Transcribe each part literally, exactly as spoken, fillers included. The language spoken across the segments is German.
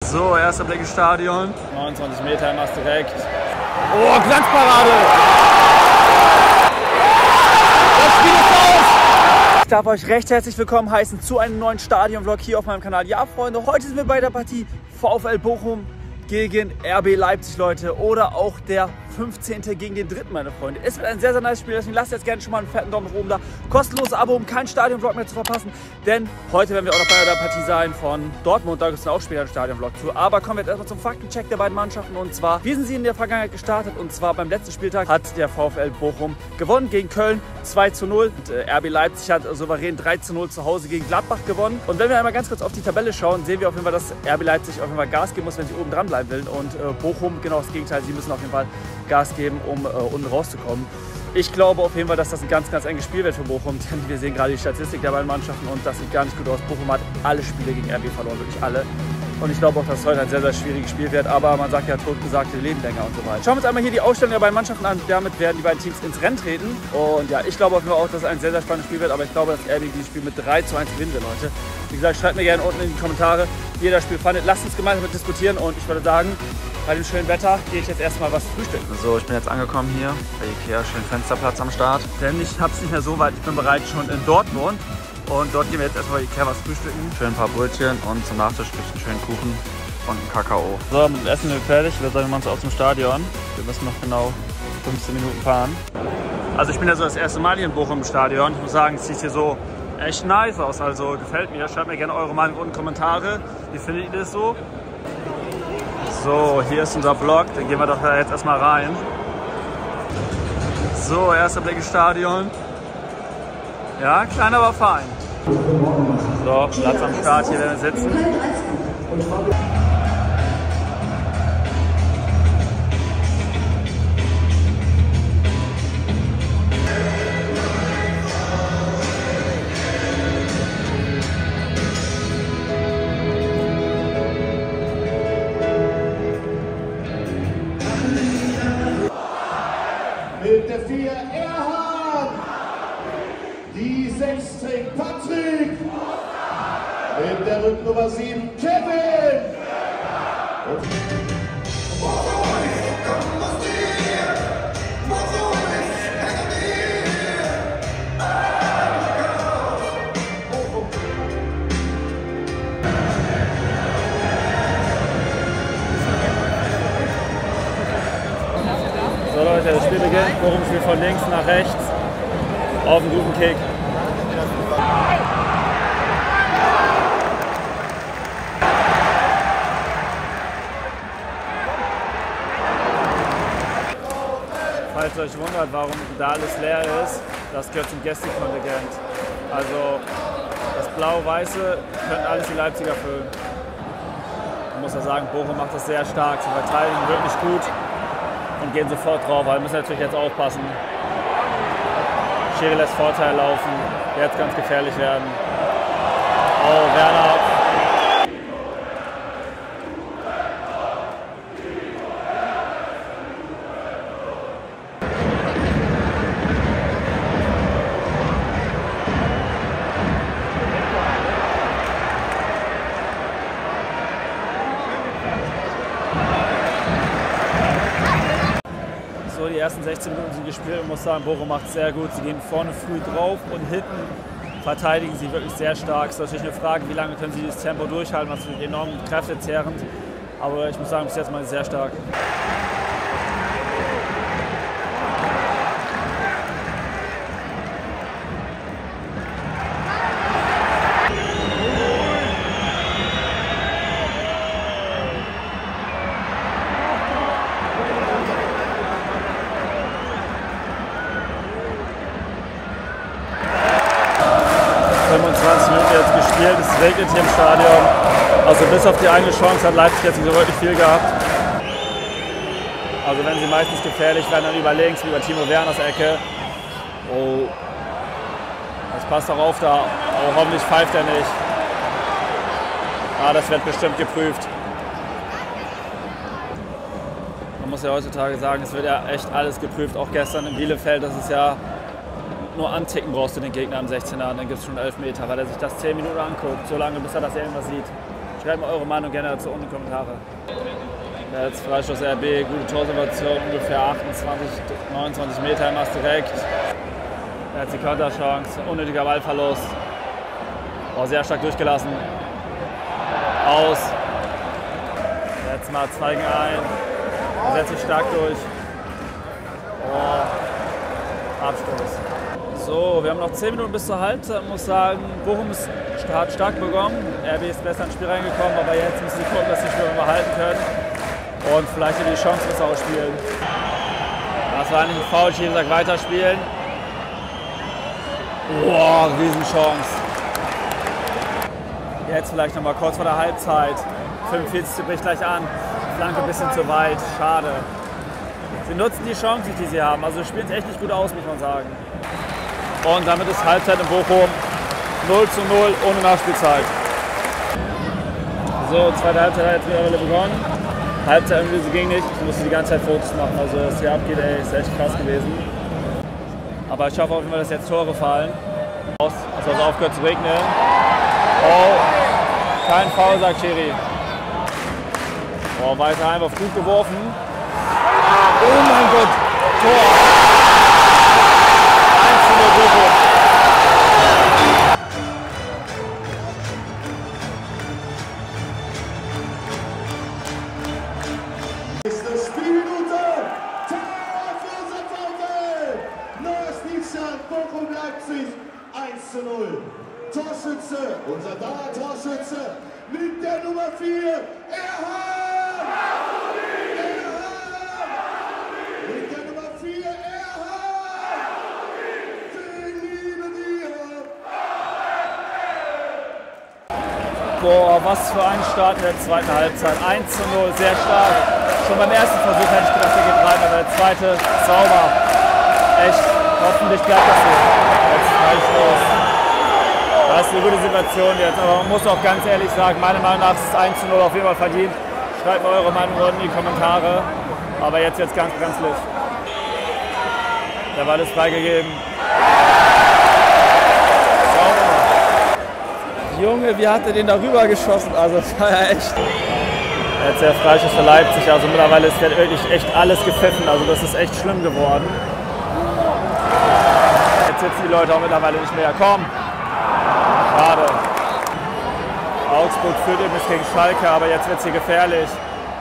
So, erster Blick ins Stadion. neunundzwanzig Meter, machst direkt. Oh, Glanzparade! Das Spiel ist aus! Ich darf euch recht herzlich willkommen heißen zu einem neuen Stadion-Vlog hier auf meinem Kanal. Ja, Freunde, heute sind wir bei der Partie VfL Bochum gegen R B Leipzig, Leute. Oder auch der fünfzehnte gegen den dritten, meine Freunde. Es wird ein sehr, sehr nice Spiel, deswegen lasst jetzt gerne schon mal einen fetten Daumen nach oben da. Kostenloses Abo, um keinen Stadion-Vlog mehr zu verpassen. Denn heute werden wir auch noch bei der Partie sein von Dortmund. Da gibt es auch später einen Stadion-Vlog zu. Aber kommen wir jetzt erstmal zum Faktencheck der beiden Mannschaften. Und zwar, wie sind sie in der Vergangenheit gestartet? Und zwar beim letzten Spieltag hat der VfL Bochum gewonnen gegen Köln zwei zu null. Und äh, R B Leipzig hat souverän drei zu null zu Hause gegen Gladbach gewonnen. Und wenn wir einmal ganz kurz auf die Tabelle schauen, sehen wir auf jeden Fall, dass R B Leipzig auf jeden Fall Gas geben muss, wenn sie oben dran bleiben will. Und äh, Bochum genau das Gegenteil. Sie müssen auf jeden Fall Gas geben, um äh, unten rauszukommen. Ich glaube auf jeden Fall, dass das ein ganz, ganz enges Spiel wird für Bochum, denn wir sehen gerade die Statistik der beiden Mannschaften und das sieht gar nicht gut aus. Bochum hat alle Spiele gegen R B verloren, wirklich alle. Und ich glaube auch, dass es heute ein sehr, sehr schwieriges Spiel wird, aber man sagt ja, totgesagte leben länger und so weiter. Schauen wir uns einmal hier die Aufstellung der beiden Mannschaften an. Damit werden die beiden Teams ins Rennen treten. Und ja, ich glaube auf jeden Fall auch, dass es ein sehr, sehr spannendes Spiel wird, aber ich glaube, dass R B dieses Spiel mit drei zu eins gewinnen wird, Leute. Wie gesagt, schreibt mir gerne unten in die Kommentare, wie ihr das Spiel fandet. Lasst uns gemeinsam diskutieren und ich würde sagen, bei dem schönen Wetter gehe ich jetzt erstmal was frühstücken. So, ich bin jetzt angekommen hier bei Ikea, schön Fensterplatz am Start. Denn ich habe es nicht mehr so weit, ich bin bereits schon in Dortmund. Und dort gehen wir jetzt erstmal bei Ikea was frühstücken. Schön ein paar Brötchen und zum Nachtisch gibt es einen schönen Kuchen und einen Kakao. So, mit dem Essen sind wir fertig. Wir sagen, wir machen es auch zum Stadion. Wir müssen noch genau fünfzehn Minuten fahren. Also ich bin ja so das erste Mal hier in Bochum im Stadion. Ich muss sagen, es sieht hier so echt nice aus. Also gefällt mir. Schreibt mir gerne eure Meinung unten in die Kommentare. Wie findet ihr das so? So, hier ist unser Vlog, dann gehen wir doch da jetzt erstmal rein. So, erster Blick ins Stadion. Ja, klein, aber fein. So, Platz am Start, hier werden wir sitzen. Mit der vier Erhard, die sechs trägt Patrick, mit der Rücknummer sieben Kevin. Und So Leute, das Spiel beginnt. Bochum spielt von links nach rechts auf einen guten Kick. Falls ihr euch wundert, warum da alles leer ist, das gehört zum Gästekontingent. Also das Blau-Weiße können alles die Leipziger füllen. Man muss ja sagen, Bochum macht das sehr stark. Sie verteidigen wirklich gut und gehen sofort drauf, aber wir müssen natürlich jetzt aufpassen. Schiri lässt Vorteil laufen, jetzt ganz gefährlich werden. Oh, Werner. So, die ersten sechzehn Minuten sind gespielt und muss sagen, Bochum macht es sehr gut. Sie gehen vorne früh drauf und hinten verteidigen sie wirklich sehr stark. Es ist natürlich eine Frage, wie lange können sie dieses Tempo durchhalten, was natürlich enorm kräftezehrend. Aber ich muss sagen, bis jetzt mal sehr stark. fünfundzwanzig Minuten jetzt gespielt, es regnet hier im Stadion. Also bis auf die eine Chance hat Leipzig jetzt nicht so wirklich viel gehabt. Also wenn sie meistens gefährlich werden, dann über links, über Timo Werners Ecke. Oh, das passt doch auf da. Oh, hoffentlich pfeift er nicht. Ah, das wird bestimmt geprüft. Man muss ja heutzutage sagen, es wird ja echt alles geprüft. Auch gestern in Bielefeld, das ist ja nur anticken brauchst du den Gegner am sechzehner, dann gibt es schon elf Meter, weil er sich das zehn Minuten anguckt, so lange bis er das irgendwas sieht. Schreibt mal eure Meinung gerne dazu unten in die Kommentare. Jetzt Freistoß R B, gute Torsituation, ungefähr achtundzwanzig, neunundzwanzig Meter, machst direkt. Jetzt die Konterchance, unnötiger Ballverlust. Oh, sehr stark durchgelassen. Aus. Jetzt mal zwei gegen eins. Er setzt sich stark durch. Oh. Abstoß. So, wir haben noch zehn Minuten bis zur Halbzeit. Ich muss sagen, Bochum ist hat stark begonnen. R B ist besser ins Spiel reingekommen, aber jetzt müssen sie gucken, dass sie das Spiel behalten können. Und vielleicht die Chance besser ausspielen. Das war eigentlich ein Foul, Schiri sagt weiterspielen. Boah, Riesenchance. Jetzt vielleicht noch mal kurz vor der Halbzeit. fünfundvierzigste bricht gleich an. Flanke ein bisschen zu weit, schade. Sie nutzen die Chancen, die sie haben. Also spielen es echt nicht gut aus, muss man sagen. Und damit ist Halbzeit in Bochum. null zu null ohne Nachspielzeit. So, zweite Halbzeit hat jetzt mittlerweile begonnen. Halbzeit irgendwie so ging nicht. Ich musste die ganze Zeit Fotos machen. Also was hier abgeht, ey, ist echt krass gewesen. Aber ich hoffe auf jeden Fall, dass jetzt Tore fallen. Es hat also aufgehört zu regnen. Oh, kein Foul, sagt Schiri. Oh, weiter einfach gut geworfen. Oh mein Gott, Tor. eins zu null Bochum. Nächste Spielminute. Tor für Sandhausen. Neues Niederstand, Bochum Leipzig eins zu null. Torschütze, unser Dauer-Torschütze mit der Nummer vier, Erhard! Erhard! Mit der Nummer vier, Erhard! Wir lieben dir! Boah, was für ein Start in der zweiten Halbzeit. eins zu null, sehr stark. Schon beim ersten Versuch hätte ich gedacht, der geht rein, aber der zweite, sauber. Echt, hoffentlich bleibt das so. Jetzt Freistoß. Das ist eine gute Situation jetzt, aber man muss auch ganz ehrlich sagen, meiner Meinung nach ist es eins zu null auf jeden Fall verdient. Schreibt mal eure Meinung unten in die Kommentare. Aber jetzt wird es ganz brenzlig. Der Ball ist freigegeben. Junge, wie hat er den darüber geschossen? Also das war ja echt. Jetzt der Freischuss für Leipzig. Also mittlerweile ist der wirklich echt alles gepfiffen. Also das ist echt schlimm geworden. Jetzt sitzen die Leute auch mittlerweile nicht mehr. Komm! Schade. Augsburg führt übrigens gegen Schalke, aber jetzt wird es hier gefährlich.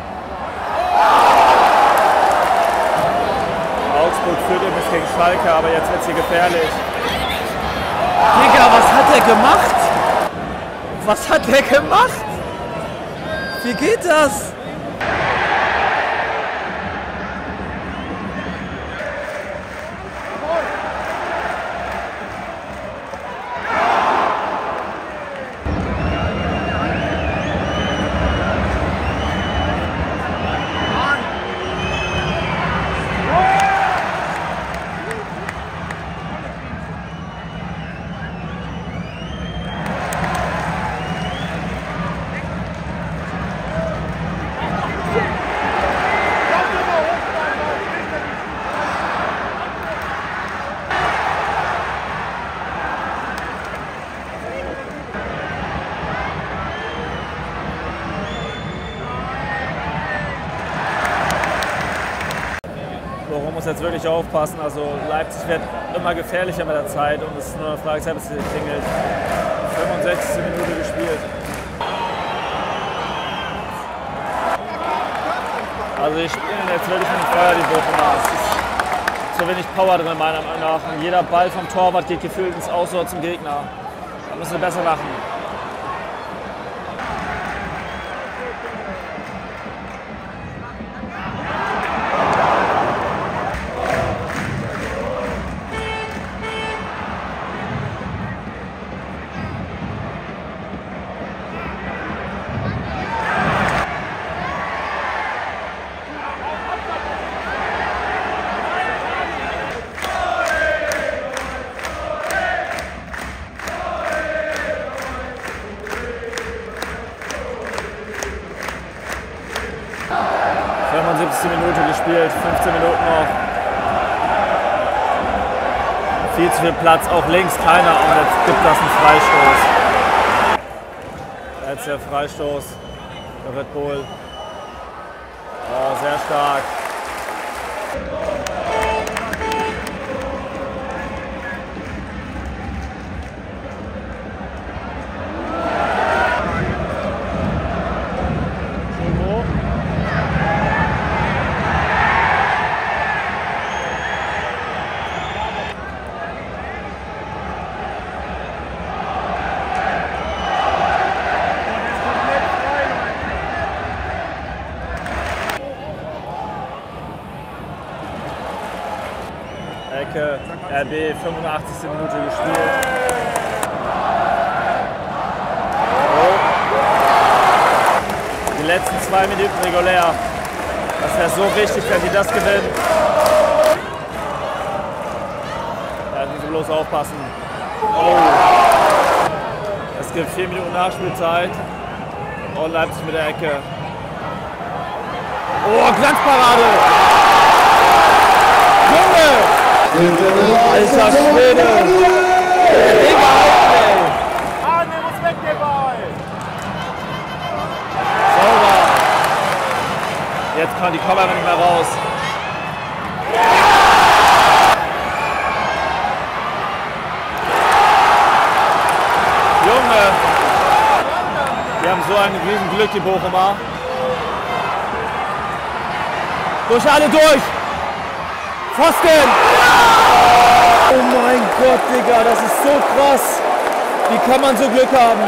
Augsburg führt übrigens gegen Schalke, aber jetzt wird es hier gefährlich. Digga, was hat er gemacht? Was hat er gemacht? Wie geht das? Bochum muss jetzt wirklich aufpassen. Also Leipzig wird immer gefährlicher mit der Zeit und es ist nur eine Frage, bis es klingelt. fünfundsechzigste Minute gespielt. Also die spielen jetzt wirklich mit Feuer, die Bochumer. Es ist zu wenig Power drin, meiner Meinung nach. Und jeder Ball vom Torwart geht gefühlt ins Aus oder zum Gegner. Da müssen wir besser machen. fünfundsiebzigste Minute gespielt, fünfzehn Minuten noch. Viel zu viel Platz, auch links keiner und jetzt gibt das einen Freistoß. Jetzt der Freistoß der Red Bull. Oh, sehr stark. Ecke, R B, fünfundachtzigste Minute gespielt. Oh. Die letzten zwei Minuten regulär. Das wäre so wichtig, wenn die das gewinnen. Da müssen wir bloß aufpassen. Oh. Es gibt vier Minuten Nachspielzeit. Und Leipzig mit der Ecke. Oh, Glanzparade! Junge! Alter Schwede! Egal, ey! Ah, der muss weg, der Ball! Sauber! Jetzt kann die kommen einfach nicht mehr raus. Junge! Die haben so ein riesen Glück, die Bochumer. Durch alle durch! Pfosten! Oh mein Gott, Digga, das ist so krass. Wie kann man so Glück haben?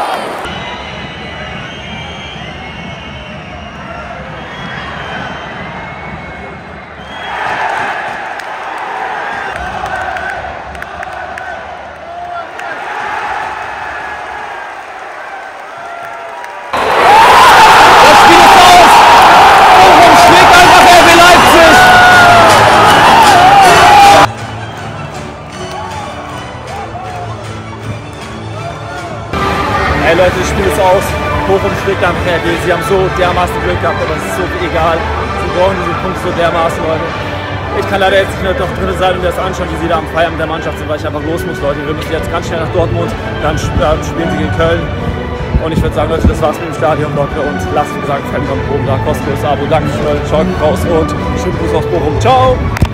Das Spiel ist aus! Bochum schlägt einfach R B Leipzig! Hey Leute, das Spiel ist aus. Bochum schlägt einfach R B. Sie haben so dermaßen Glück gehabt, aber es ist so egal. Sie brauchen diesen Punkt so dermaßen, Leute. Ich kann leider jetzt nicht mehr doch drin sein und mir das anschauen, wie sie da am Feiern mit der Mannschaft sind, weil ich einfach los muss, Leute. Wir müssen jetzt ganz schnell nach Dortmund, dann spielen sie gegen Köln. Und ich würde sagen, Leute, das war's mit dem Stadion, Leute. Und lasst, wie gesagt, Fan von Bochum da, kostenloses Abo. Danke, Leute. Ciao, raus und schönen Gruß aus Bochum. Ciao!